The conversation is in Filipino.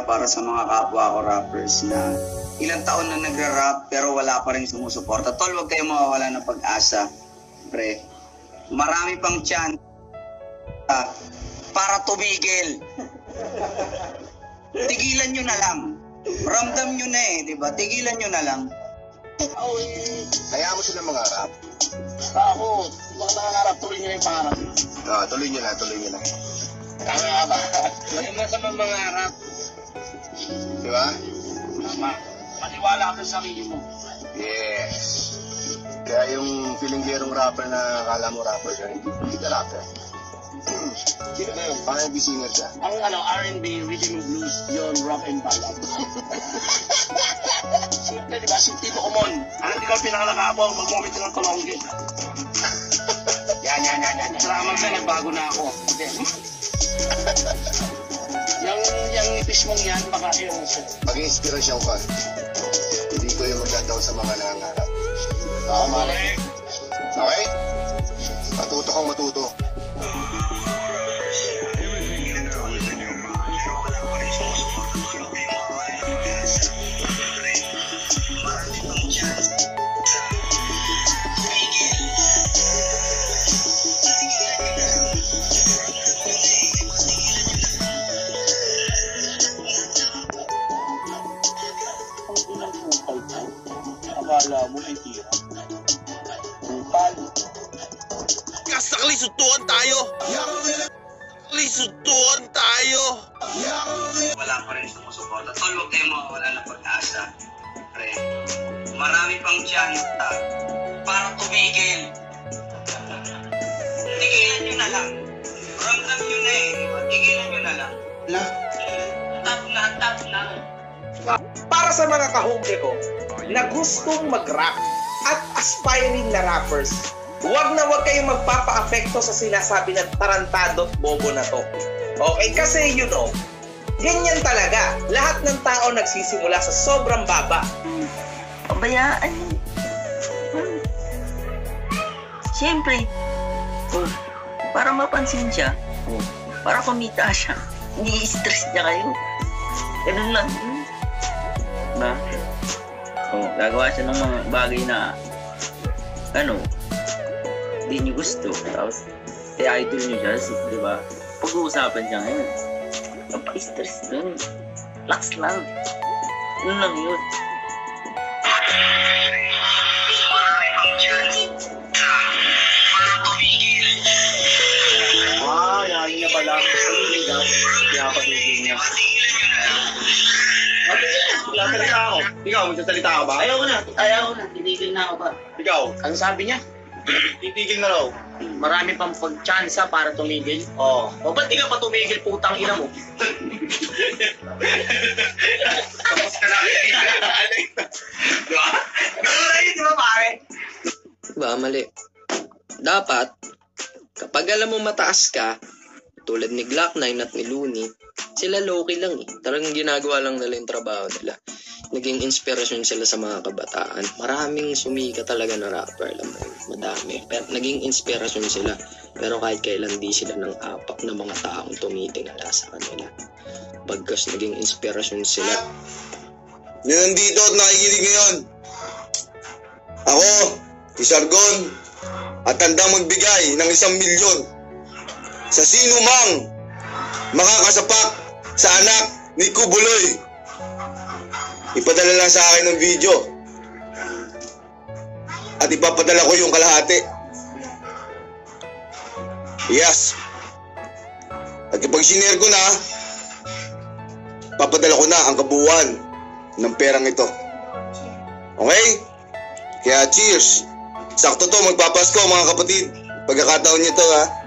para sa mga kapwa ko rappers na ilang taon na nagra-rap pero wala pa rin sumusuporta. Tol, huwag kayong mawawala ng pag-asa. Pre, marami pang chance para tumigil. Tigilan nyo na lang. Ramdam nyo na eh, di ba? Tigilan nyo na lang. Kaya mo sila mangarap. Ako, mga nangangarap, tuloy nyo na yung pangarap. Tuloy nyo na, tuloy nyo na. Tama ba? Ngayon na sa mangarap. Di ba? Tama. Maniwala ka sa sarili mo. Yes. Kaya yung feeling-gerong rapper na akala mo rapper ka, hindi ka rapper. Sino ba yun? Parang B-singer ka. Ang R&B, rhythm and blues, yun, rock and ballad. Simple, di ba? Si Tito Kumon. Ano di ka pinakalakabang mag-moment ng Tolongge? Yan. Salamat ka, nagbago na ako. Okay. Yung ipis mong yan, baka yung... Maging inspirasyon ka. Hindi ko yung magdadaw sa mga nangangarap. Mali. Okay? Matuto kang matuto. Akala mo ay tira. Upal. Kasa kalisutuan tayo! Kalisutuan tayo! Wala pa rin sumusuporta. Tol, huwag kayong mawawala ng pag-asa. Pre, marami pang chance para tumigil. Tigilan nyo na lang. Ramdam nyo na eh. Tigilan nyo na lang. Tap na. Para sa mga kahumpe ko na gustong mag-rap at aspiring na rappers, huwag kayong magpapa-apekto sa sinasabi ng tarantado at bobo na to. Okay? Kasi ganyan talaga. Lahat ng tao nagsisimula sa sobrang baba. Pabayaan. Siyempre, para mapansin siya, para kumita siya, hindi stress niya kayo. Ganun lang. Diba? Gagawa siya ng mga bagay na hindi niyo gusto. Tapos, idol niyo siya, diba? Pag-uusapan siya ngayon, napaka-stress dun. Relax lang. Yun lang yun. Yan niya pala. Kaya patigil niya. Magsasalita ako. Ikaw, magsasalita ka ba? Ayaw ko na. Titigil na ako ba? Ikaw, ano sabi niya? Titigil na raw. Marami pang pag-tsansa para tumigil. Oo. O ba't di ka pa tumigil, putang ina mo? Tapos ka na. Diba? Gano'n na yun, di ba pare? Diba, mali. Dapat, kapag alam mo mataas ka, tulad ni Glock 9 at ni Looney, sila low-key lang eh. Talagang ginagawa lang nila yung trabaho nila. Naging inspirasyon sila sa mga kabataan. Maraming sumika talaga na rapper, alam mo yun. Madami. Pero naging inspirasyon sila. Pero kahit kailan di sila ng apak na mga taong tumitingala sa kanila. Bagkas naging inspirasyon sila. Yan nandito at nakikinig ngayon. Ako, si Sargon, at handang magbigay ng 1 milyon sa sino mang makakasapak sa anak ni Kubuloy. Ipadala lang sa akin ng video at ipapadala ko yung kalahati. Yes. At kapag sinare ko na, papadala ko na ang kabuuan ng perang ito. Okay? Kaya cheers. Sakto to, magpapasko mga kapatid. Pagkakataon nyo to ha.